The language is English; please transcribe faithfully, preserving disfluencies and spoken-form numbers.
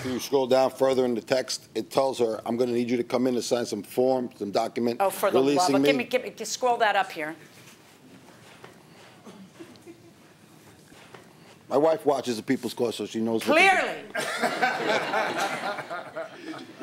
After you scroll down further in the text, it tells her, I'm going to need you to come in to sign some form, some document. Oh, for the love releasing of, me. give me, give me, just scroll that up here. My wife watches the People's Court, so she knows. Clearly. What